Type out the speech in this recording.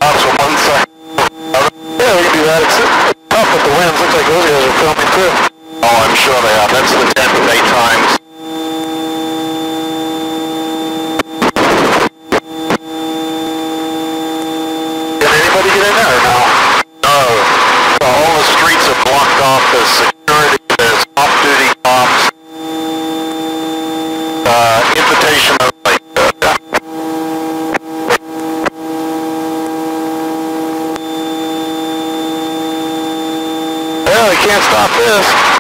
off from one side. Yeah, we can do that. It's tough with the winds. Looks like those guys are filming too. Oh, I'm sure they are. That's the Tampa Bay Times. Did anybody get in there or no? No. All the streets are blocked off. There's security. There's off-duty cops. Invitation only. Well, we can't stop this.